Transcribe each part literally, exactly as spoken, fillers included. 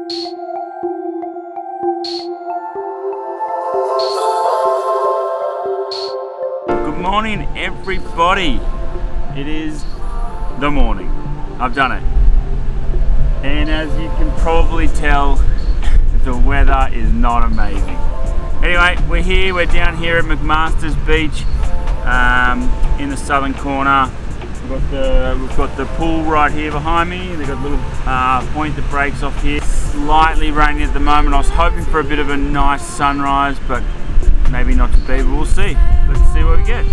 Good morning, everybody. It is the morning. I've done it. And as you can probably tell, the weather is not amazing. Anyway, we're here, we're down here at McMaster's Beach um, in the southern corner. We've got, the, we've got the pool right here behind me. They've got a little uh, point that breaks off here. Slightly rainy at the moment. I was hoping for a bit of a nice sunrise, but maybe not to be, but we'll see. Let's see what we get.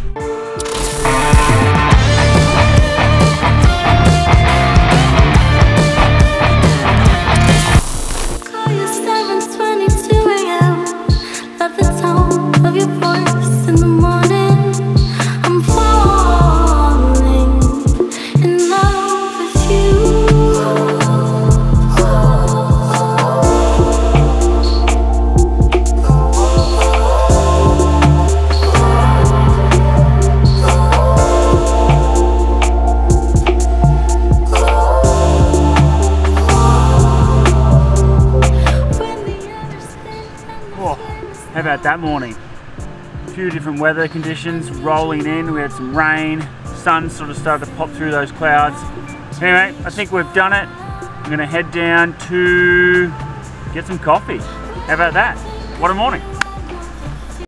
How about that morning? A few different weather conditions rolling in. We had some rain, sun sort of started to pop through those clouds. Anyway, I think we've done it. I'm gonna head down to get some coffee. How about that? What a morning.